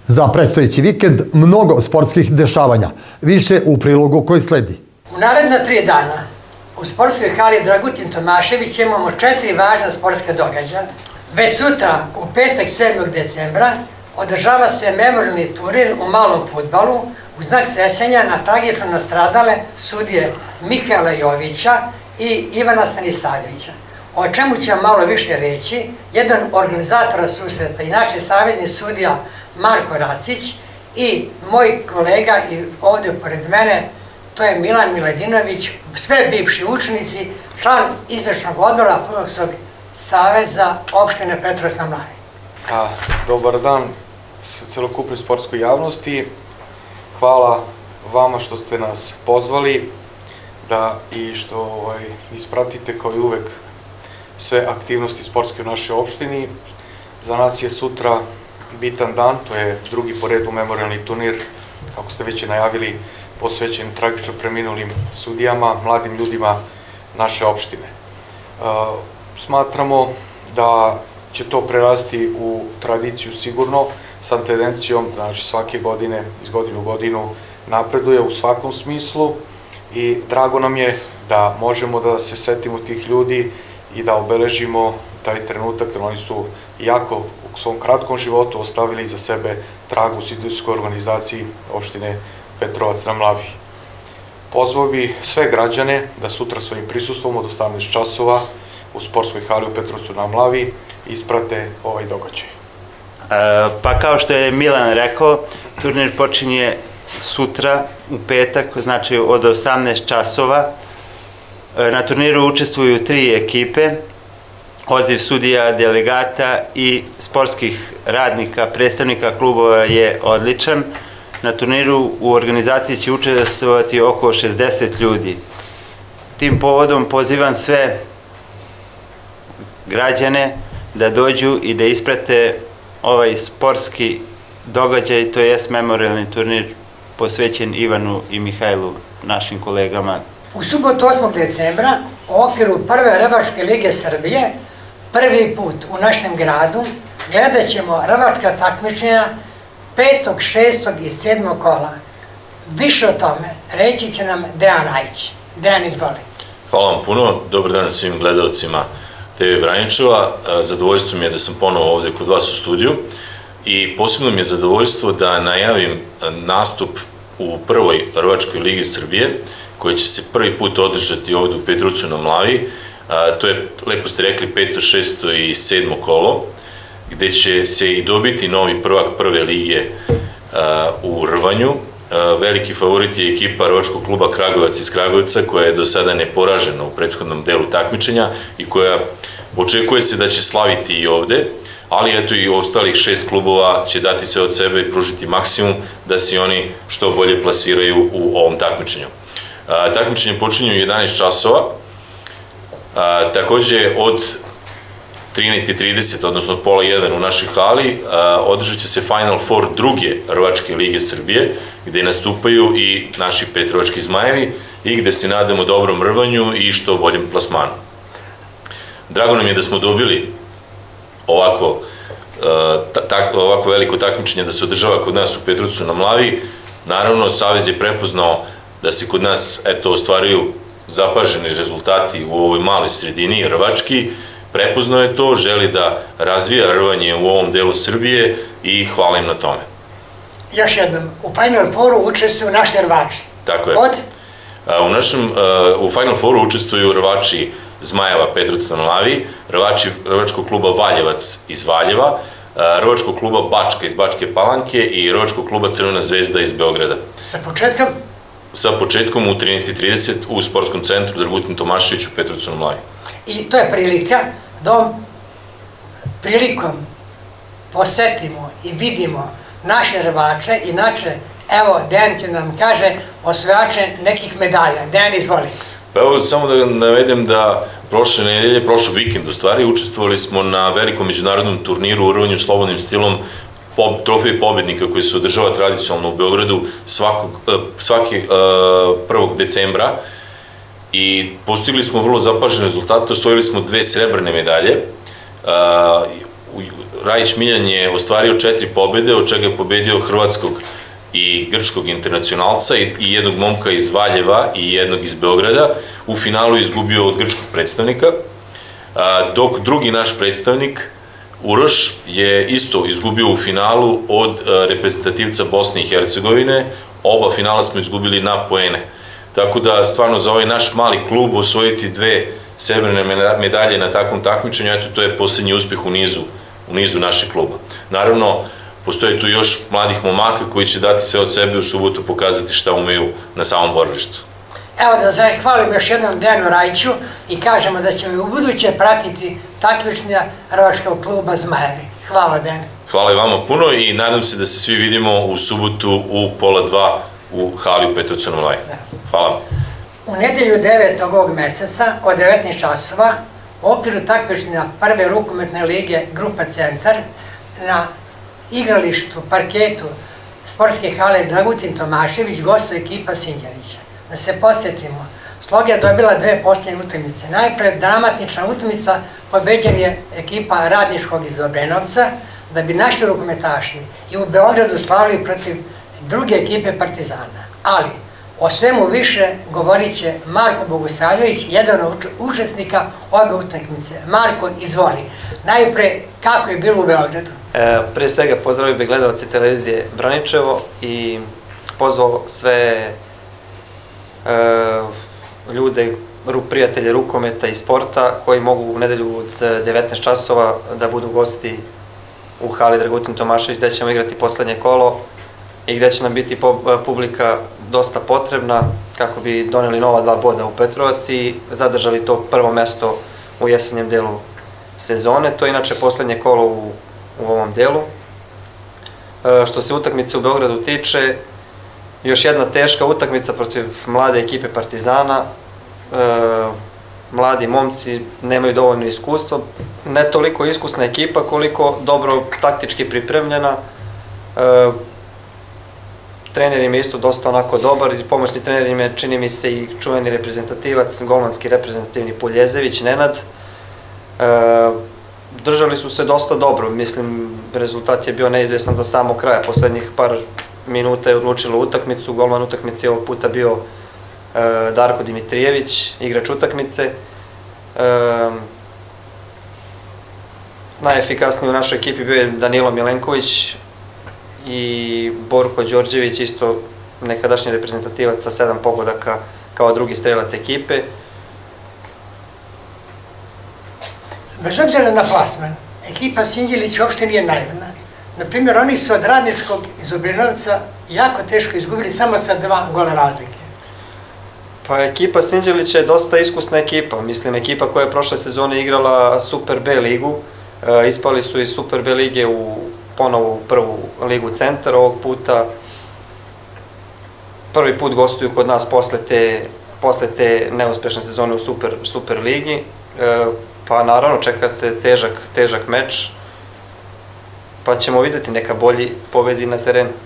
Za predstojeći vikend mnogo sportskih dešavanja, više u prilogu koji sledi. U naredna 3 dana u sportskoj hali Dragutin Tomašević imamo 4 važna sportska događaja. Već sutra, u petak 7. decembra, održava se memorijalni turnir u malom fudbalu u znak sećanja na tragično nastradale sudije Mihaela Jovića i Ivana Stanisavljevića. O čemu ću malo više reći, jedan organizatora susreta i naš savjetni sudija Marko Racić i moj kolega ovdje pored mene, to je Milan Miladinović, sve bivši učenici, član izvršnog odbora Fudbalskog saveza opštine Petrovac na Mlavi. Dobar dan celokupnoj sportskoj javnosti. Hvala vama što ste nas pozvali i što ispratite kao i uvek sve aktivnosti sportske u našoj opštini. Za nas je sutra bitan dan, to je drugi po redu memorijalni turnir, kako ste već najavili, posvećen tragično preminulim sudijama, mladim ljudima naše opštine. Smatramo da će to prerasti u tradiciju sigurno, sa tendencijom da svake godine, iz godine u godinu, napreduje u svakom smislu i drago nam je da možemo da se setimo tih ljudi i da obeležimo taj trenutak, jer oni su jako u svom kratkom životu ostavili iza sebe trag u sudijskoj organizaciji opštine Petrovac na Mlavi. Pozvao bi sve građane da sutra svojim prisustvom od 18 časova u sportskoj hali u Petrovcu na Mlavi isprate ovaj događaj. Pa kao što je Milan rekao, turnir počinje sutra u petak, znači od 18 časova. Na turniru učestvuju 3 ekipe, odziv sudija, delegata i sportskih radnika, predstavnika klubova je odličan. Na turniru u organizaciji će učestvovati oko 60 ljudi. Tim povodom pozivam sve građane da dođu i da isprate ovaj sportski događaj, to jest memorijalni turnir posvećen Ivanu i Mihajlu, našim kolegama. U subotu 8. decembra u okviru prve rvačke lige Srbije prvi put u našem gradu gledat ćemo rvačka takmičenja 5., 6. i 7. kola. Više o tome reći će nam Dejan Rajić. Dejan, izvoli. Hvala vam puno, dobar dan svim gledalcima TV Braničeva. Zadovoljstvo mi je da sam ponovo ovde kod vas u studiju i posebno mi je zadovoljstvo da najavim nastup u prvoj rvačkoj ligi Srbije, koja će se prvi put održati ovde u Petrovcu na Mlavi. To je, lepo ste rekli, 5., 6. i 7. kolo, gde će se i dobiti novi prvak prve lige u rvanju. Veliki favorit je ekipa rvačkog kluba Kragujevac iz Kragujevca, koja je do sada neporažena u prethodnom delu takmičenja i koja očekuje se da će slaviti i ovde, ali eto i ostalih 6 klubova će dati sve od sebe i pružiti maksimum da se oni što bolje plasiraju u ovom takmičenju. Takmičenje počinje u 11 časova, takođe od 13:30, odnosno od pola 1 u našoj hali, održat će se Final Four druge rvačke lige Srbije, gde nastupaju i naši petrovački zmajevi i gde se nadamo dobrom rvanju i što boljem plasmanu. Drago nam je da smo dobili ovako veliko takmičenje da se održava kod nas u Petrovcu na Mlavi. Naravno, Savez je prepoznao da se kod nas ostvaruju zapaženi rezultati u ovoj maloj sredini, rvački. Prepoznao je to, želi da razvija rvanje u ovom delu Srbije i hvala im na tome. Još jednom, u Final Fouru učestvuju naši rvači. Tako je. U Final Fouru učestvuju rvači Zmajeva Petrovca na Mlavi, rvači rvačkog kluba Valjevac iz Valjeva, rvačkog kluba Bačka iz Bačke Palanke i rvačkog kluba Crvena zvezda iz Beograda. Sa početkom? Sa početkom u 13:30 u sportskom centru Dragutin Tomašević u Petrovcu na Mlavi. I to je prilika da ovom prilikom posetimo i vidimo naše rvače, inače, evo, Dejan će nam kaže osvajače nekih medalja. Dejan, izvoli. Pa evo, samo da navedem da prošle nedelje, prošlog vikenda u stvari, učestvovali smo na velikom međunarodnom turniru u rvanju slobodnim stilom trofej pobednika koji se održava tradicionalno u Beogradu svaki 1. decembra i postigli smo vrlo zapažene rezultate, osvojili smo 2 srebrne medalje. Rajić Miljan je ostvario 4 pobjede, od čega je pobedio hrvatskog i grčkog internacionalca i jednog momka iz Valjeva i jednog iz Beograda. U finalu je izgubio od grčkog predstavnika, dok drugi naš predstavnik, Uroš, je isto izgubio u finalu od reprezentativca Bosne i Hercegovine. Oba finala smo izgubili na poene. Tako da, stvarno, za ovaj naš mali klub osvojiti 2 srebrne medalje na takvom takmičenju, eto, to je posljednji uspjeh u nizu našeg kluba. Naravno, postoje tu još mladih momaka koji će dati sve od sebe u subotu, pokazati šta umeju na samom borilištu. Evo da zahvalim još jednom Dejanu Rajiću i kažemo da ćemo i u buduće pratiti takmičenja Rvačkog kluba Zmajevi. Hvala, Dejan. Hvala i vama puno i nadam se da se svi vidimo u subotu u 1:30 u hali u Petrovcu na Mlaji. Hvala. U nedelju 9. ovog meseca od 19 časova u okviru takmičenja prve rukometne lige Grupa Centar na igralištu, parketu sportske hale Dragutin Tomašević gostuje ekipa Sinđelića. Da se podsjetimo, Sloga je dobila 2 posljednje utakmice. Najpre dramatična utakmica, pobeđen je ekipa Radničkog iz Obrenovca, da bi naši rukometaši i u Beogradu slavili protiv druge ekipe Partizana. Ali, o svemu više govorit će Marko Bogosavljević, jedan od učesnika obe utakmice. Marko, izvoli. Najpre, kako je bilo u Beogradu? Pre svega pozdravio bih gledalce televizije Braničevo i pozvao sve ljude, prijatelje rukometa i sporta koji mogu u nedelju od 19 časova da budu gosti u hali Dragutin Tomašević, gde ćemo igrati poslednje kolo i gde će nam biti publika dosta potrebna kako bi doneli nova 2 boda u Petrovac i zadržali to prvo mesto u jesenjem delu sezone. To je inače poslednje kolo u ovom delu. Što se utakmice u Beogradu tiče, još jedna teška utakmica protiv mlade ekipe Partizana. Mladi momci nemaju dovoljno iskustva, ne toliko iskusna ekipa koliko dobro taktički pripremljena. Trener im je isto dosta onako dobar i pomoćni trener im je, čini mi se, i čuveni reprezentativac, golmanski reprezentativni Puljezević, Nenad. Držali su se dosta dobro, mislim, rezultat je bio neizvjesan do samog kraja, poslednjih par minuta je odlučilo utakmicu, golman utakmice je ovog puta bio Darko Dimitrijević, igrač utakmice. Najefikasniji u našoj ekipi bio je Danilo Milenković i Borko Đorđević, isto nekadašnji reprezentativac sa 7 pogodaka kao drugi strelac ekipe. Bez obzira na plasman, ekipa Sinđelić uopšte nije naivna. Naprimjer, oni su od Radničkog iz Obrenovca jako teško izgubili samo sa 2 gola razlike. Pa ekipa Sinđelića je dosta iskusna ekipa, mislim ekipa koja je prošle sezone igrala Super B ligu, ispali su iz Super B lige ponovo u prvu ligu Centar, ovog puta prvi put gostuju kod nas posle te neuspešne sezone u Super ligi, pa naravno čeka se težak meč, pa ćemo videti neka bolji pobedi na terenu.